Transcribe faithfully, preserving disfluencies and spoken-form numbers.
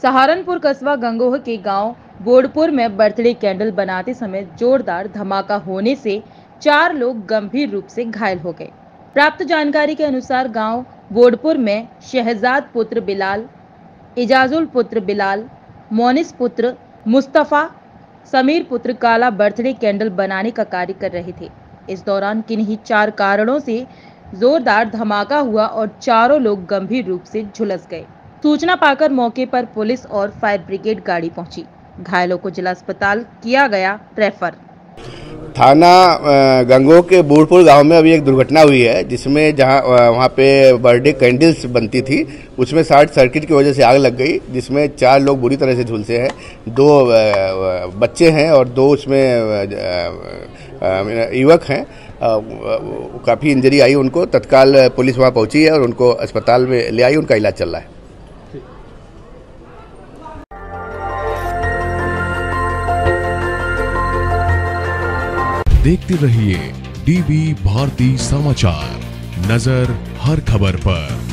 सहारनपुर कस्बा गंगोह के गांव बोड़पुर में बर्थडे कैंडल बनाते समय जोरदार धमाका होने से चार लोग गंभीर रूप से घायल हो गए। प्राप्त जानकारी के अनुसार गांव बोड़पुर में शहजाद पुत्र बिलाल, इजाजुल पुत्र बिलाल, मोनिस पुत्र मुस्तफा, समीर पुत्र काला बर्थडे कैंडल बनाने का कार्य कर रहे थे। इस दौरान किन्हीं चार कारणों से जोरदार धमाका हुआ और चारों लोग गंभीर रूप से झुलस गए। सूचना पाकर मौके पर पुलिस और फायर ब्रिगेड गाड़ी पहुंची। घायलों को जिला अस्पताल किया गया रेफर। थाना गंगोह के बोड़पुर गांव में अभी एक दुर्घटना हुई है, जिसमें जहां वहां पे बर्थडे कैंडल्स बनती थी, उसमें शॉर्ट सर्किट की वजह से आग लग गई, जिसमें चार लोग बुरी तरह से झुलसे हैं। दो बच्चे हैं और दो उसमें युवक हैं। काफ़ी इंजरी आई उनको। तत्काल पुलिस वहां पहुंची है और उनको अस्पताल में ले आई, उनका इलाज चल रहा है। देखते रहिए डीवी भारती समाचार, नजर हर खबर पर।